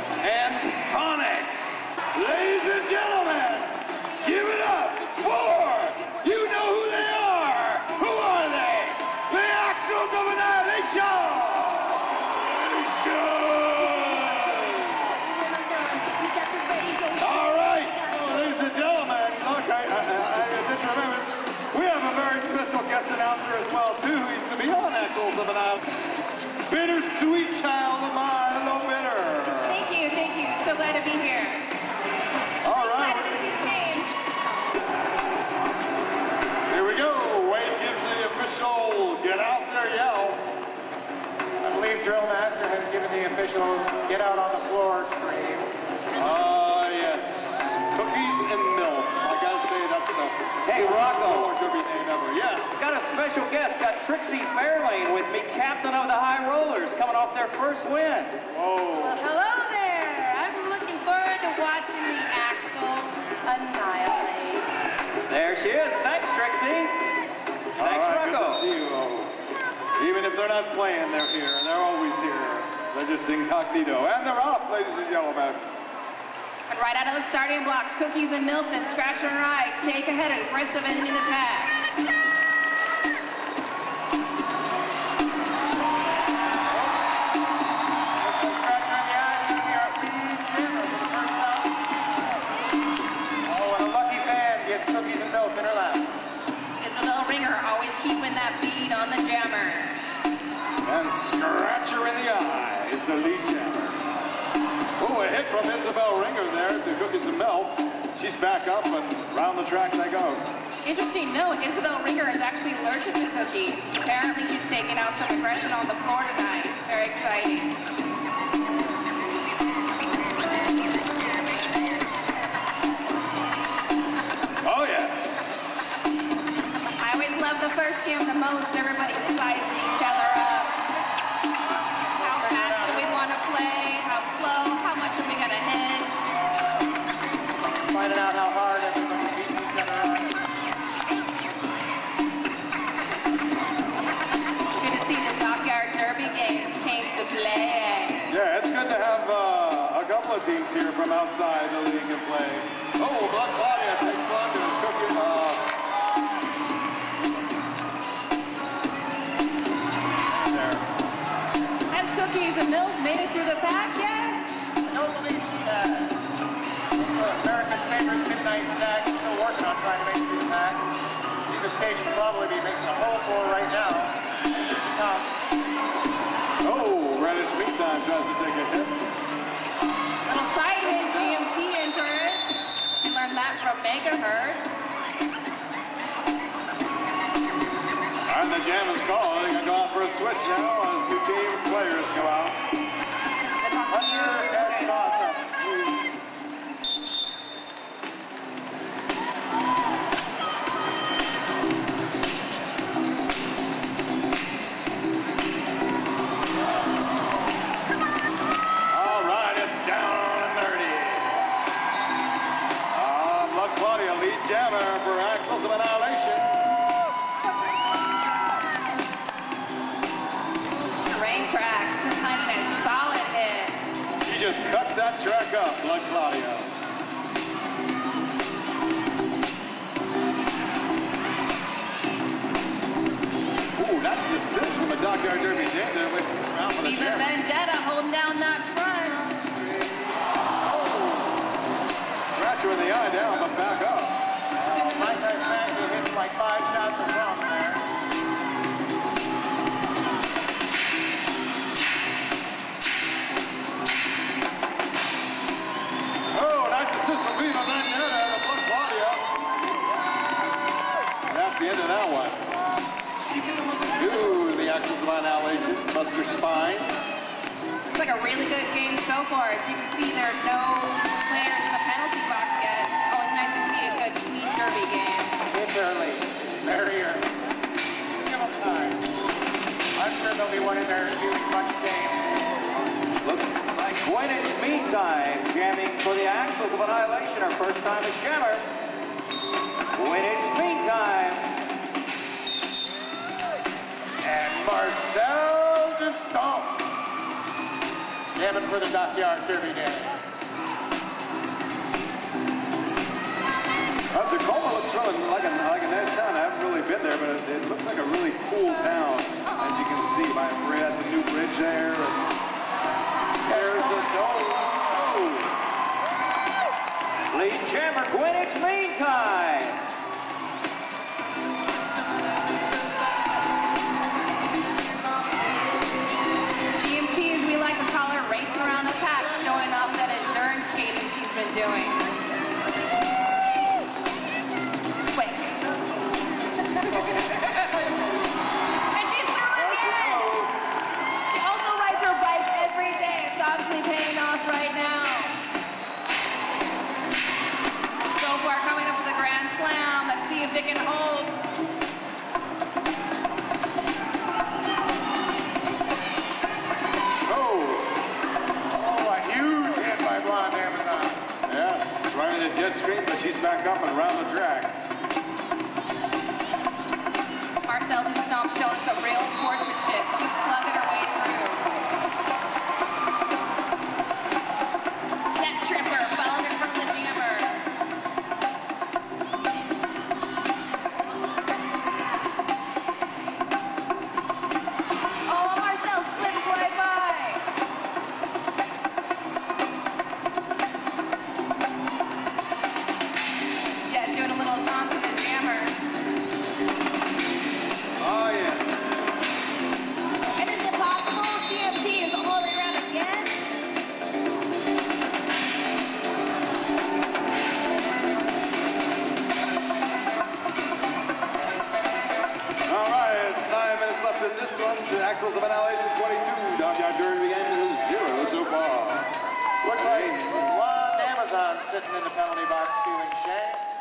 and Phonic. Ladies and gentlemen, give it up for, you know who they are. Who are they? The Axles of Annihilation. All right, ladies and gentlemen, look, I just remembered, we have a very special guest announcer as well, too, who used to be on Axles of Annihilation. Bittersweet child of mine, hello, Bitter. Thank you, so glad to be here. All right. Here we go, Wade gives the official get out there yell. I believe Drill Master has given the official get out on the floor scream. Yes. Cookies and milk. I gotta say that's the Hey, Rocco. roller derby name ever. Yes. Got a special guest. Got Trixie Fairlane with me, captain of the High Rollers, coming off their first win. Whoa. Well, hello there. I'm looking forward to watching the Axles annihilate. There she is. Thanks, Trixie. Thanks, All right, Rocco. good to see you. Even if they're not playing, they're here. They're always here. They're just incognito. And they're off, ladies and gentlemen. And right out of the starting blocks, Cookies and Milk, then Scratch and Ride take ahead of the rest of it in the pack. Oh, and a lucky fan gets Cookies and Milk in her lap. Isabel Ringer always keeping that bead on the jammer. And Scratcher in the eye is the lead jammer. Oh, a hit from Isabel Ringer there to Cookies and Milk. She's back up and round the track they go. Interesting note, Isabel Ringer is actually allergic to cookies. Apparently she's taking out some aggression on the floor tonight. Very exciting. Oh, yes. I always love the first jam the most. Everybody's sizing each other up. How fast do we want to play? How slow? How much are we going to hit? Finding out how hard everybody beats each other up. Good to see the Dockyard Derby games came to play. Yeah, it's good to have a couple of teams here from outside the league and play. Oh, Blood Claudia takes one to Cookie. There. Has Cookies and Milk made it through the pack yet? I don't believe she has. America's favorite midnight snack is still working on trying to make it through the pack. I think the stage should probably be making a hole for her right now. Here she comes. Oh, Redditch meantime tries to take a hit. Little side hit, GMT encouraged. We learned that from Megahertz. And the jam is called. They're going to go out for a switch now as the team players go out. That's awesome. All right, it's down and nerdy. Blood Claudia, lead jammer for Axles of Annihilation. Terrain tracks, finding a solid hit. She just cuts that track up, Blood Claudia. Ooh, that's assist from the Dockyard Derby jam there with around for the Viva jam. Vendetta holding down that front. Scratcher in the eye down, but back up. Mike has managed to hit like 5 shots of rum there. Oh, nice assist from Viva Vendetta to Blood Claudia. That's the end of that one. Ooh, the Axles of Annihilation, Buster Spines. It's like a really good game so far. As you can see, there are no players in the penalty box yet. Always nice to see a good clean derby game. It's early. It's very early. Give them time. I'm sure there'll be one in there doing much games. Looks like Gwyneth meantime jamming for the Axles of Annihilation. Her first time as jammer. Gwyneth meantime. And Marcel Destomp jamming for the Dockyard Derby Day. Tacoma looks really like a nice town. I haven't really been there, but it looks like a really cool town, as you can see. By has a new bridge there. There's a goal. Lead jammer Gwynnett's meantime. GMT, as we like to call her, racing around the pack, showing off that endurance skating she's been doing. It's quick. And she's through again. She also rides her bike every day. It's obviously paying off right now. So far, coming up to the Grand Slam. Let's see if they can hold. Yes, right in the jet stream, but she's back up and around the track. Marcel Dustomp showing some real sportsmanship. Keeps plugging her way through. That tripper followed in front of the jammer. Oh, Marcel slips right by. Doing a little taunt to the jammer. Oh, yes. And is it possible GMT is all the way around again? All right, it's 9 minutes left in this one. The Axles of Annihilation 22. Dockyard Derby began to 0 so far. Looks like blonde Amazon sitting in the penalty box feeling shame.